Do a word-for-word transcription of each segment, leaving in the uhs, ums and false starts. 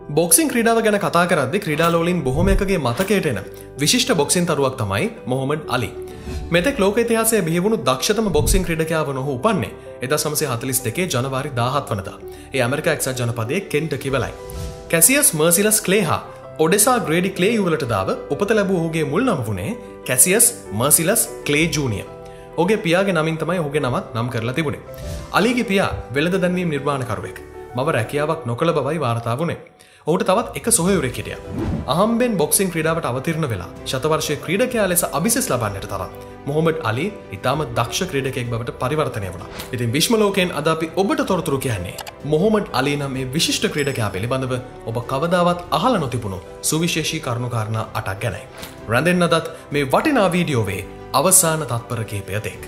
Boxing ක්‍රීඩාව ගැන කතා කරද්දී ක්‍රීඩාලෝලින් බොහොමයකගේ මතකයට එන විශිෂ්ට බොක්සිං තරුවක් තමයි මොහොමඩ් අලි. මෙතෙක් ලෝක ඉතිහාසයේ බිහිවුණු දක්ෂතම බොක්සිං ක්‍රීඩකයා වන ඔහු උපන්නේ එක්දහස් නවසිය හතළිස් දෙකේ ජනවාරි දාහත් වනදා. ඒ ඇමරිකා එක්සත් ජනපදයේ කෙන්ටකි වලයි. කැසියස් මර්සිලස් ක්ලේ හා ඔඩෙසා ග්‍රේඩි ක්ලේ යුවලට දාව උපත ලැබූ ඔහුගේ මුල් නම වුණේ කැසියස් මර්සිලස් ක්ලේ ජූනියර්. ඔහුගේ පියාගේ නමින් තමයි ඔහුගේ නමත් නම් කරලා තිබුණේ. අලිගේ පියා වෙළඳ දැන්වීම් නිර්මාණකරුවෙක්. මව රැකියාවක් නොකළ බවයි වාර්තා වුණේ. ඔහුට තවත් එක සොහොයුරෙක් හිටියා. අහම්බෙන් බොක්සිං ක්‍රීඩාවට අවතීර්ණ වෙලා ශතවර්ෂීය ක්‍රීඩකයා ලෙස අභිෂේක ලබන්නට තරම් මොහොමඩ් අලි ඉතාම දක්ෂ ක්‍රීඩකයෙක් බවට පරිවර්තනය වුණා. ඉතින් විශ්ව ලෝකයෙන් අද අපි ඔබට තොරතුරු කියන්නේ මොහොමඩ් අලි නම් මේ විශිෂ්ට ක්‍රීඩකයා පිළිබඳව ඔබ කවදාවත් අහලා නොතිබුණු සුවිශේෂී කරුණු කාරණා අටක් ගැනයි. රැඳෙන්න අදත් මේ වටිනා වීඩියෝවේ අවසාන තත්පර කිහිපය තෙක්.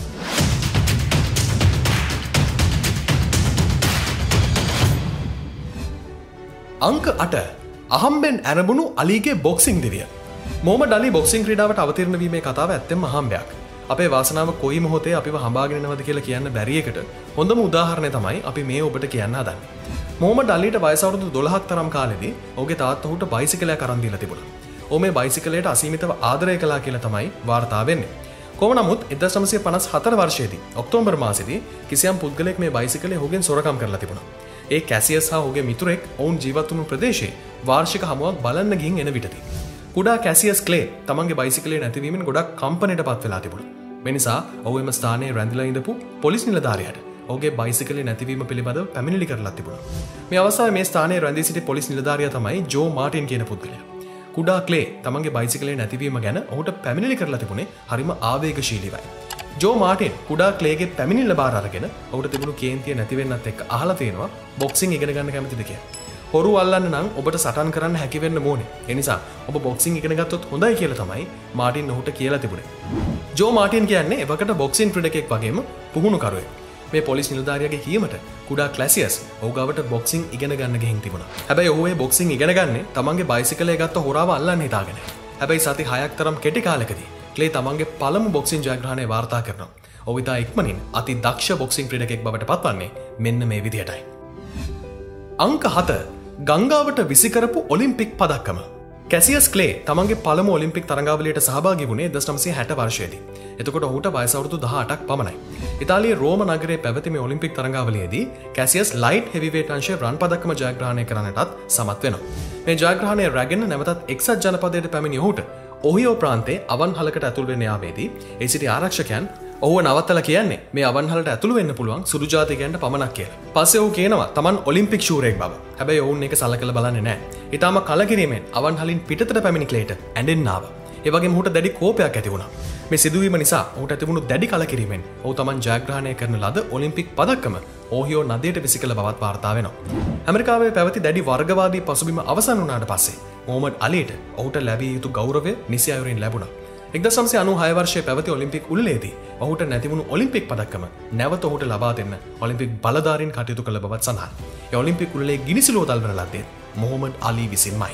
අංක අට අහම්බෙන් ඇරඹුණු අලිගේ බොක්සිං දිවිය. මොහොමඩ් අලි බොක්සිං ක්‍රීඩාවට අවතීර්ණ වීමේ කතාව ඇත්තෙන්ම අහම්බයක්. අපේ වාසනාව කොයි මොහොතේ අපිව හඹාගෙන එනවද කියලා කියන්න බැරි එකට හොඳම උදාහරණය තමයි අපි මේ ඔබට කියන්න හදන්නේ. මොහොමඩ් අලිට වයස අවුරුදු දොළහක් තරම් කාලෙදී ඔහුගේ තාත්තා ඔහුට බයිසිකලයක් අරන් දීලා තිබුණා. ඔහු මේ බයිසිකලයට අසීමිතව ආදරය කළා කියලා තමයි වාර්තා වෙන්නේ. කොහොම නමුත් එක්දහස් නවසිය පනස් හතර වර්ෂයේදී ඔක්තෝබර් මාසෙදී කිසියම් පුද්ගලයෙක් මේ බයිසිකලය ඔහුගෙන් සොරකම් කරලා තිබුණා. ඒ කැසියස් හා ඔහුගේ මිතුරෙක් ඔවුන් ජීවත් වුණු ප්‍රදේශයේ වාර්ෂික හමුවක් බලන්න ගිහින් එන විටදී කුඩා කැසියස් ක්ලේ තමන්ගේ බයිසිකලේ නැතිවීමෙන් ගොඩක් කම්පනයට පත් වෙලා තිබුණා. මේ නිසා ඔහු එම ස්ථානයේ රැඳිලා ඉඳපු පොලිස් නිලධාරියාට ඔහුගේ බයිසිකලේ නැතිවීම පිළිබඳව පැමිණිලි කරලා තිබුණා. මේ අවස්ථාවේ මේ ස්ථානයේ රැඳී සිටි පොලිස් නිලධාරියා තමයි ජෝ මාටින් කියන පුද්ගලයා. කුඩා ක්ලේ තමන්ගේ බයිසිකලේ නැතිවීම ගැන ඔහුට පැමිණිලි කරලා තිබුණේ හරිම ආවේගශීලීවයි. ජෝ මාටින් කුඩා ක්ලේගේ පැමිණිල්ල බාර අරගෙන ඔහුට තිබුණු කේන්තිය නැති වෙන්නත් එක්ක අහලා තියෙනවා බොක්සිං ඉගෙන ගන්න කැමතිද කියලා. හොරු අල්ලන්න නම් ඔබට සටන් කරන්න හැකි වෙන්න ඕනේ. ඒ නිසා ඔබ බොක්සිං ඉගෙන ගත්තොත් හොඳයි කියලා තමයි මාටින් ඔහුට කියලා තිබුණේ. ජෝ මාටින් කියන්නේ එවකට බොක්සිං ක්‍රීඩකයෙක් වගේම පුහුණුකරුවෙක්. මේ පොලිස් නිලධාරියාගේ කීමට කුඩා ක්ලැසියස් ඔහු ගාවට බොක්සිං ඉගෙන ගන්න ගිහින් තිබුණා. හැබැයි ඔහු ඒ බොක්සිං ඉගෙන ගන්නේ තමන්ගේ බයිසිකලය ගත්ත හොරාව අල්ලන්න හිතාගෙන. හැබැයි සති හයක් තරම් කෙටි කාලෙකදී ක්ලේ තමන්ගේ පළමු බොක්සිං ජයග්‍රහණය වාර්තා කරනවා. ඔහු ඉතා ඉක්මනින් අති දක්ෂ බොක්සිං ක්‍රීඩකයෙක් බවට පත්වන්නේ මෙන්න මේ විදිහටයි. අංක හත ගංගාවට විසිකරපු ඔලිම්පික් පදක්කම. කැසියස් ක්ලේ තමන්ගේ පළමු ඔලිම්පික් තරඟාවලියට සහභාගී වුණේ එක්දහස් නවසිය හැට වර්ෂයේදී. එතකොට ඔහුට වයස අවුරුදු දහඅටක් පමණයි. ඉතාලියේ රෝම නගරයේ පැවති මේ ඔලිම්පික් තරඟාවලියේදී කැසියස් ලයිට් හෙවිවේට් අංශයේ රන් පදක්කම ජයග්‍රහණය කරන්නටත් සමත් වෙනවා. මේ ජයග්‍රහණය රැගෙන නැවතත් එක්සත් ජනපදයට පැමිණි ඔහුට ඔහියෝ ප්‍රාන්තයේ අවන්හලකට ඇතුල් වෙන්න යාමේදී ඒ සිටි ආරක්ෂකයන් ඔහුව නවත්තලා කියන්නේ මේ අවන්හලට ඇතුළු වෙන්න පුළුවන් සුදු ජාතිකයන්ට පමණක් කියලා. පස්සේ ඔහු කියනවා Taman ඔලිම්පික් ෂූරයෙක් බව. හැබැයි ඔවුන් ඒක සලකලා බලන්නේ නැහැ. ඊටාම කලකිරීමෙන් අවන්හලින් පිටතට පැමිණි ක්ලේට ඇඬෙන්න ආවා. ඒ වගේම ඔහුට දැඩි කෝපයක් ඇති වුණා. මේ සිදුවීම නිසා ඔහුට ඇතිවුණු දැඩි කලකිරීමෙන් ඔහු Taman ජයග්‍රහණය කරන ලද ඔලිම්පික් පදක්කම ඕහියෝ නදියට විසිකල බවත් වාර්තා වෙනවා. ඇමරිකාවේ පැවති දැඩි වර්ගවාදී පසුබිම අවසන් වුණාට පස්සේ මොහොමඩ් අලිට ඔහුට ලැබිය යුතු ගෞරවය නිසි අයුරින් ලැබුණා. එක්දහස් නවසිය අනූහය වර්ෂයේ පැවති ඔලිම්පික් උළෙලේදී ඔහුට නැතිවුණු ඔලිම්පික් පදක්කම නැවත ඔහුට ලබා දෙන්න ඔලිම්පික් බලධාරීන් කටයුතු කළ බවත් සඳහන්. ඒ ඔලිම්පික් උළෙලේ ගිනිසිලුව දල්වන ලද්දේ මොහොමඩ් අලි විසින්මයි.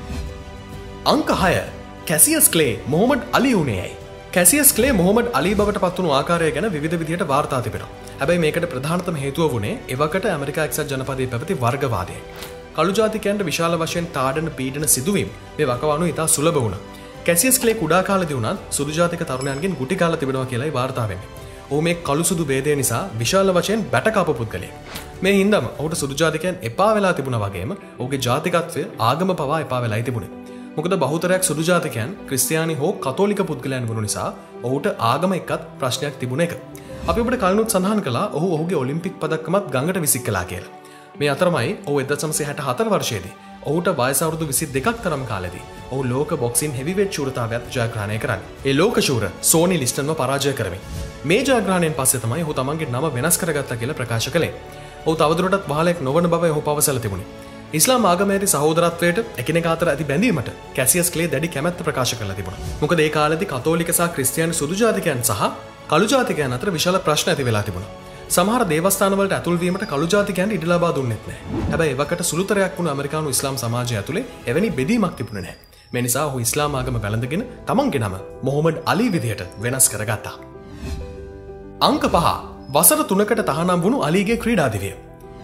අංක හය කැසියස් ක්ලේ මොහොමඩ් අලි වුණේයි. කැසියස් ක්ලේ මොහොමඩ් අලි බවට පත්වුණු ආකාරය ගැන විවිධ විදිහට වාර්තා තිබෙනවා. හැබැයි මේකට ප්‍රධානතම හේතුව වුණේ එවකට ඇමරිකා එක්සත් ජනපදයේ පැවති වර්ගවාදයයි. කළු ජාතිකයන්ට විශාල වශයෙන් තාඩන පීඩන සිදුවීම් මේ වකවානු ඉතා සුලභ වුණා. කැසියස් ක්ලේ කුඩා කාලෙදී වුණත් සුදු ජාතික තරුණයන්ගෙන් ගුටි කාලා තිබෙනවා කියලායි වාර්තා වෙන්නේ. ඔහු මේ කළු සුදු ભેදය නිසා විශාල වශයෙන් බැටකාපු පුද්ගලයෙක්. මේ හින්දාම ඔහුට සුදු ජාතිකයන් එපා වෙලා තිබුණා වගේම ඔහුගේ ජාතිකත්වය ආගම පවා එපා වෙලායි තිබුණේ. මොකද බහුතරයක් සුදු ජාතිකයන් ක්‍රිස්තියානි හෝ කතෝලික පුද්ගලයන් වුණු නිසා ඔහුට ආගම එක්කත් ප්‍රශ්නයක් තිබුණ එක. අපි ඔබට කලිනුත් සඳහන් කළා ඔහු ඔහුගේ ඔලිම්පික් පදක්කමත් ගඟට විසික් කළා කියලා. මේ අතරමයි ඔහු එක්දහස් නවසිය හැට හතර වර්ෂයේදී ඔහුට වයස අවුරුදු විසි දෙකක් තරම් කාලෙදී ඔහු ලෝක බොක්සින් හෙවිවේට් ෂූරතාවයත් ජයග්‍රහණය කරන්නේ. ඒ ලෝක ෂූර සෝනි ලිස්ටන්ව පරාජය කරමින්. මේ ජයග්‍රහණයෙන් පස්සේ තමයි ඔහු තමන්ගේ නම වෙනස් කරගත්තා කියලා ප්‍රකාශ කළේ. ඔහු තවදුරටත් වහලෙක් නොවන බව ඔහු පවසලා තිබුණේ. ඉස්ලාම් ආගමේ ඇති සහෝදරත්වයට එකිනෙක අතර ඇති බැඳීමට කැසියස් ක්ලේ දැඩි කැමැත්ත ප්‍රකාශ කරලා තිබුණා. මොකද ඒ කාලෙදී කතෝලික සහ ක්‍රිස්තියානි සුදු ජාතිකයන් සහ කළු ජාතිකයන් අතර විශාල ප්‍රශ්න ඇති වෙලා තිබුණා. සමහර දේවස්ථානවලට ඇතුල් වීමට කළු ජාතිකයන්ට ඉඩ ලබා දුන්නෙත් නැහැ. හැබැයි එවකට සුළුතරයක් වුණු ඇමරිකානු ඉස්ලාම් සමාජය ඇතුලේ එවැනි බෙදීමක් තිබුණේ නැහැ. මේ නිසා ඔහු ඉස්ලාම් ආගම වැළඳගෙන තමන්ගේ නම මොහොමඩ් අලි විදියට වෙනස් කරගත්තා. අංක පහ වසර තුනකට තහනම් වුණු අලිගේ ක්‍රීඩා දිවිය.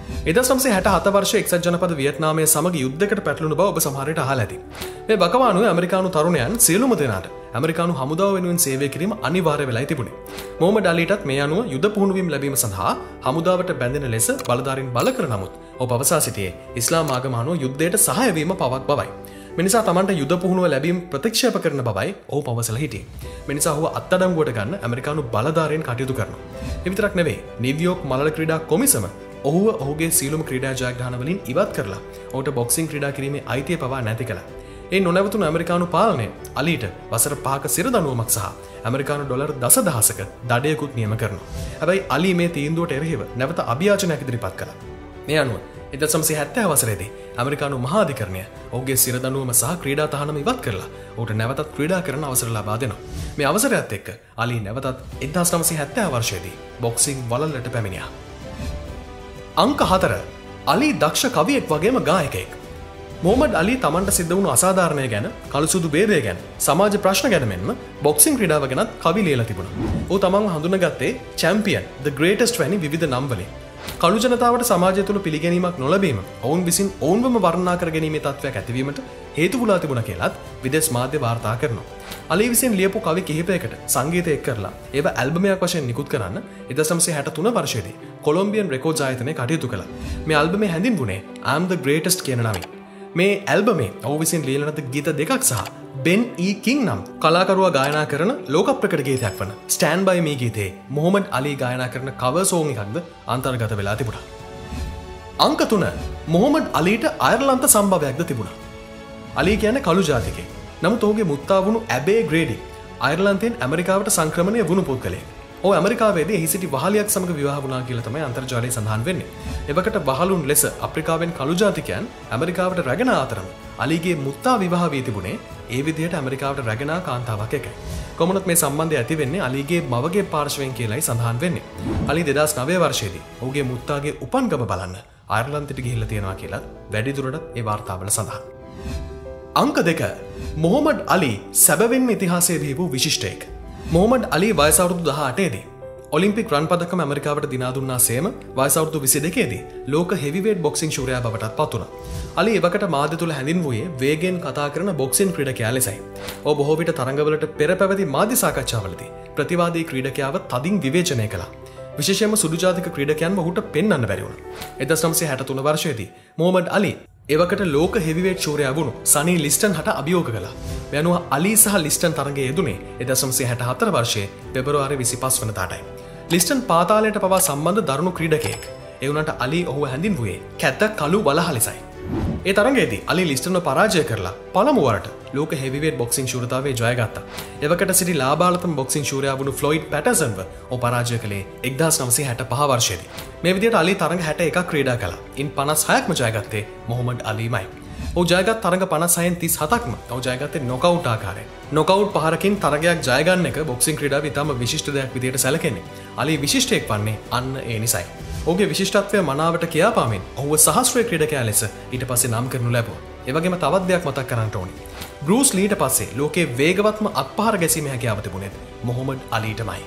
එදස් නම්සිය හැට හත වර්ෂ එක්සත් ජනපද වියට්නාමය සමග යුද්ධකට පැටලුණු බව ඔබ සමහරට අහලා ඇති. මේ බකවානුවේ ඇමරිකානු තරුණයන් සියලුම දෙනාට ඇමරිකානු හමුදාව වෙනුවෙන් සේවය කිරීම අනිවාර්ය වෙලා තිබුණේ. මොහමඩ් අලිටත් මේ අනුව යුද පුහුණුවීම් ලැබීම සඳහා හමුදාවට බැඳෙන ලෙස බලධාරීන් බල කර නමුත් ඔහු පවසා සිටියේ ඉස්ලාම් ආගම අනුව යුද්ධයට සහාය වීම පවක් බවයි. මිනිසා තමන්ට යුද පුහුණුව ලැබීම ප්‍රතික්ෂේප කරන බවයි ඔහු පවසලා හිටියේ. මිනිසා ඔහුව අත්අඩංගුවට ගන්න ඇමරිකානු බලධාරීන් කටයුතු කරනවා. ඒ විතරක් නෙවෙයි නිව්යෝක් මලල ක්‍රීඩා කොමිසම ඔහුව ඔහුගේ සියලුම ක්‍රීඩා ජයග්‍රහණ වලින් ඉවත් කරලා ඔහුට බොක්සිං ක්‍රීඩා කිරීමේ අයිතිය පවා නැති කළා. ඒ නොනැවතුණු ඇමරිකානු පාලනය අලීට වසර පහක සිරදඬුවමක් සහ ඇමරිකානු ඩොලර් දසදහසක දඩයකුත් නියම කරනවා. හැබැයි අලී මේ තීන්දුවට එරෙහිව නැවත අභියාචනයක් ඉදිරිපත් කළා. මේ අනුව එදස් නම්සිය හැත්තෑ වසරේදී ඇමරිකානු මහා අධිකරණය ඔහුගේ සිරදඬුවම සහ ක්‍රීඩා තහනම ඉවත් කරලා ඔහුට නැවතත් ක්‍රීඩා කරන්න අවසර ලබා දෙනවා. මේ අවසරයත් එක්ක අලී නැවතත් එක්දාස් නවසිය හැත්තෑ වර්ෂයේදී බොක්සිං වලල්ලට පැමිණියා. අංක හතර අලී දක්ෂ කවියෙක් වගේම ගායකයෙක්. මොහමඩ් අලී තමන්ට සිද්ධ වුණු අසාධාරණය ගැන කළුසුදු බේදය ගැන සමාජ ප්‍රශ්න ගැන මෙන්ම බොක්සිං ක්‍රීඩාව ගැනත් කවි ලියලා තිබුණා. ඔහු තමන්ව හඳුනගත්තේ චැම්පියන් ද ග්‍රේටස්ට් වැනි විවිධ නම් වලින්. කළු ජනතාවට සමාජය තුළ පිළිගැනීමක් නොලැබීම ඔවුන් විසින් ඔවුන්වම වර්ණනා කර ගැනීමේ තත්ත්වයක් ඇතිවීමට හේතු වුණා තිබුණා කියලත් විදේශ මාධ්‍ය වාර්තා කරනවා. අලී විසින් ලියපු කවි කිහිපයකට සංගීතය එක් කරලා ඒවා ඇල්බමයක් වශයෙන් නිකුත් කරන්න එක්දාස් නවසිය හැට තුන වර්ෂයේදී කොලොම්බියන් රෙකෝඩ්ස් ආයතනය කටයුතු කළා. මේ ඇල්බමේ හැඳින්වුණේ I am the greatest කියන නමින්. මේ ඇල්බමේ ඔහු විසින් ලියන ලද ගීත දෙකක් සහ බෙන් ඊ කිං නම් කලාකරුවා ගායනා කරන ලෝක ප්‍රකට ගීතයක් වන ස්ටෑන්ඩ් බයි මී ගීතයේ මොහමඩ් අලී ගායනා කරන කවර් සෝං එකක්ද අන්තර්ගත වෙලා තිබුණා. අංක තුන මොහමඩ් අලීට අයර්ලන්ත සම්භවයක්ද තිබුණා. අලී කියන්නේ කළු ජාතිකයෙක්. නමුත් ඔහුගේ මුත්තා වුණු ඇබේ ග්‍රේඩි අයර්ලන්තයෙන් ඇමරිකාවට සංක්‍රමණය වුණු පුද්ගලයෙක්. ඔහු ඇමරිකාවේදී එහි සිටි වහලියක් සමග විවාහ වුණා කියලා තමයි අන්තර්ජාලයේ සඳහන් වෙන්නේ. එවකට වහලුන් ලෙස අප්‍රිකාවෙන් කළු ජාතිකයන් ඇමරිකාවට රැගෙන ආතරම අලීගේ මුත්තා විවාහ වී තිබුණේ ඒ විදිහට ඇමරිකාවට රැගෙන ආ කාන්තාවක් එක්කයි. කොමුණත් මේ සම්බන්ධය ඇති වෙන්නේ අලීගේ මවගේ පාර්ශවයෙන් කියලායි සඳහන් වෙන්නේ. අලී දෙදාස් නවය වර්ෂයේදී ඔහුගේ මුත්තාගේ උපන්ගම බලන්න අයර්ලන්තයට ගිහිල්ලා තියෙනවා කියලා වැඩිදුරටත් ඒ වාර්තාවල සඳහන්. අංක දෙක මොහමඩ් අලී සැබවින්ම ඉතිහාසයේ බිහි වූ විශිෂ්ටයෙක්. මොහමඩ් අලී වයස අවුරුදු දහඅටේදී ඔලිම්පික් රන් පදකම ඇමරිකාවට දිනා දුන්නා සේම වයස අවුරුදු විසි දෙකේදී ලෝක හෙවිවේට් බොක්සිං ශූරයා බවටත් පත් වුණා. අලී එවකට මාධ්‍ය තුල හැඳින්වුවේ වේගයෙන් කතා කරන බොක්සිං ක්‍රීඩකයා ලෙසයි. ඔහු බොහෝ විට තරඟවලට පෙර පැවති මාධ්‍ය සාකච්ඡාවලදී ප්‍රතිවාදී ක්‍රීඩකයාව තදින් විවේචනය කළා. විශේෂයෙන්ම සුදු ජාතික ක්‍රීඩකයන්ව ඔහුට පෙන්වන්න බැරි වුණා. එක්දාස් නවසිය හැට තුන වර්ෂයේදී මොහමඩ් අලී එවකට ලෝක හෙවිවේට් ශූරයා වුණු සනී ලිස්ටන් හට අභියෝග කළා. මේ අනුව අලී සහ ලිස්ටන් තරඟයේ යෙදුනේ එක්දාස් නවසිය හැට හතර වර්ෂයේ පෙබරවාරි විසිපස් වනදාටයි. ලිස්ටන් පාතාලයට පවා සම්බන්ධ දරුණු ක්‍රීඩකයෙක්. ඒ වුණාට අලී ඔහුව හැඳින්වුවේ කැත කළු වලහ ලෙසයි. ඒ තරඟයේදී අලී ලිස්ටන්ව පරාජය කරලා පළමු වරට ලෝක හෙවිවේට් බොක්සිං ශූරතාවේ ජයගත්තා. එවකට සිටි ලාබාලතම බොක්සිං ශූරයා වුණු ෆ්ලොයිඩ් පැටර්සන්ව ඔහු පරාජය කළේ එක්දාස් නවසිය හැට පහ වර්ෂයේදී. මේ විදිහට අලී තරඟ හැට එකක් ක්‍රීඩා කළා. ඉන් පනස් හයක්ම ජයගත්තේ මොහමඩ් අලීමයි. ඔහු ජයගත් තරඟ පනස් හයෙන් තිස් හතක්ම ඔහු ජයගත්තේ නොකවුට් ආකාරයෙන්. නොකවුට් පහරකින් තරගයක් ජය ගන්න එක බොක්සිං ක්‍රීඩාවේ ඉතාම විශිෂ්ට දෙයක් විදිහට සැලකෙන්නේ. අලී විශිෂ්ටයෙක් වන්නේ අන්න ඒ නිසයි. ඔහුගේ විශිෂ්ටත්වය මනාවට කියාපාමින් ඔහුව සහස්ත්‍රය ක්‍රීඩකයා ලෙස ඊට පස්සේ නම් කරනු ලැබුවා. ඒ වගේම තවත් දෙයක් මතක් කරන්න ඕනේ. බෲස් ලීට පස්සේ ලෝකේ වේගවත්ම අත්පහර ගැසීමේ හැකියාව තිබුණේ මොහමඩ් අලීටමයි.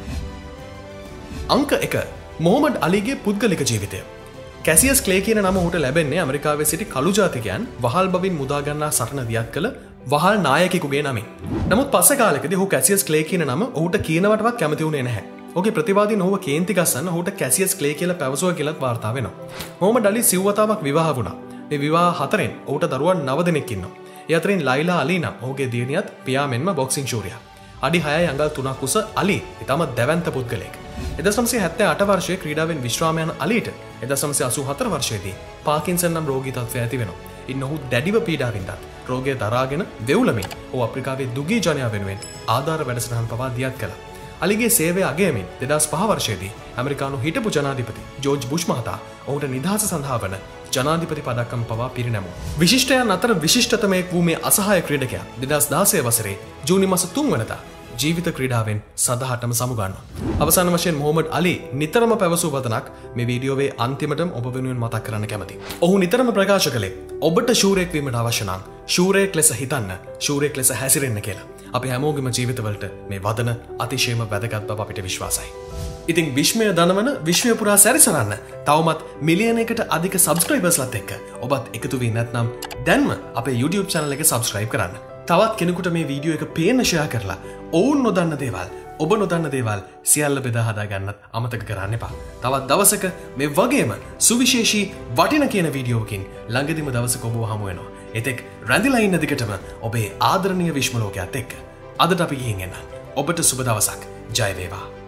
අංක එක මොහමඩ් අලීගේ පුද්ගලික ජීවිතය. කැසියස් ක්ලේ කියන නම ඔහුට ලැබෙන්නේ ඇමරිකාවේ සිටි කළු ජාතිකයන් වහල් බවින් මුදා ගන්නා සටන දියත් කළ වහල් නායකයෙකුගේ නමින්. නමුත් පස්සේ කාලෙකදී ඔහු කැසියස් ක්ලේ කියන නම ඔහුට කියනවටවත් කැමති වුණේ නැහැ. ඔහුගේ ප්‍රතිවාදීන් ඔහුව කේන්ති ගස්සන්න ඔහුට කැසියස් ක්ලේ කියලා පැවසුවා කියලාත් වාර්තා වෙනවා. මොහමඩ් අලී සිව් වතාවක් විවාහ වුණා. මේ විවාහ හතරෙන් ඔහුට දරුවන් නව දෙනෙක් ඉන්නවා. ඒ අතරින් ලයිලා අලී නම් ඔහුගේ දියණියත් පියා මෙන්ම බොක්සිං ශූරයා. අඩි හයයි අඟල් තුනක් උස අලී ඊටම දැවැන්ත පුද්ගලයෙක්. එක්දාස් නවසිය හැත්තෑ අට වර්ෂයේ ක්‍රීඩාවෙන් විශ්‍රාම යන අලීට එක්දාස් නවසිය අසූ හතර වර්ෂයේදී පාකින්සන් නම් රෝගී තත්ත්වය ඇති වෙනවා. ඉන් ඔහු දැඩිව පීඩා වින්දා. රෝගය දරාගෙන වෙවුලමින් ඔහු අප්‍රිකාවේ දුගී ජනයා වෙනුවෙන් ආධාර වැඩසටහන් පවා දියත් කළා. අලිගේ සේවය අගයමින් දෙදාස් පහ වර්ෂයේදී ඇමරිකානු හිටපු ජනාධිපති ජෝර්ජ් බුෂ් මහතා ඔහුට නිදහස සඳහා වන ජනාධිපති පදක්කම පවා පිරිනැමුවා. විශිෂ්ටයන් අතර විශිෂ්ටතමයෙක් වූ මේ අසහාය ක්‍රීඩකයා දෙදාස් දාසය වසරේ ජූනි මාස තුන් වෙනිදා ජීවිත ක්‍රීඩාවෙන් සදහටම සමුගන්නවා. අවසාන වශයෙන් මොහමඩ් අලී නිතරම පැවසූ වදනක් මේ වීඩියෝවේ අන්තිමටම ඔබ වෙනුවෙන් මතක් කරන්න කැමතියි. ඔහු නිතරම ප්‍රකාශ කළේ ඔබට ශූරයෙක් වීමට අවශ්‍ය නම් ශූරයෙක් ලෙස හිතන්න, ශූරයෙක් ලෙස හැසිරෙන්න කියලා. අපි හැමෝගෙම ජීවිතවලට මේ වදන අතිශයම වැදගත් බව අපිට විශ්වාසයි. ඉතින් විශ්මය දනවන විශ්වය පුරා සැරිසරන්න තවමත් මිලියනයකට අධික සබස්ක්‍රයිබර්ස්ලත් එක්ක ඔබත් එකතු වී නැත්නම් දැන්ම අපේ YouTube channel එක subscribe කරන්න. තවත් කෙනෙකුට මේ වීඩියෝ එක පේන්න share කරලා ඔවුන් නොදන්න දේවල් ඔබ නොදන්න දේවල් සියල්ල බෙදා හදා ගන්නත් අමතක කරන්න එපා. තවත් දවසක මේ වගේම සුවිශේෂී වටින කියන වීඩියෝවකින් ළඟදිම දවසක ඔබව හමු වෙනවා. එතෙක් රැඳිලා ඉන්න දිගටම ඔබේ ආදරණීය විශ්ම ලෝකයත් එක්ක. අදට අපි ගිහින් එන්න. ඔබට සුබ දවසක්. ජය වේවා.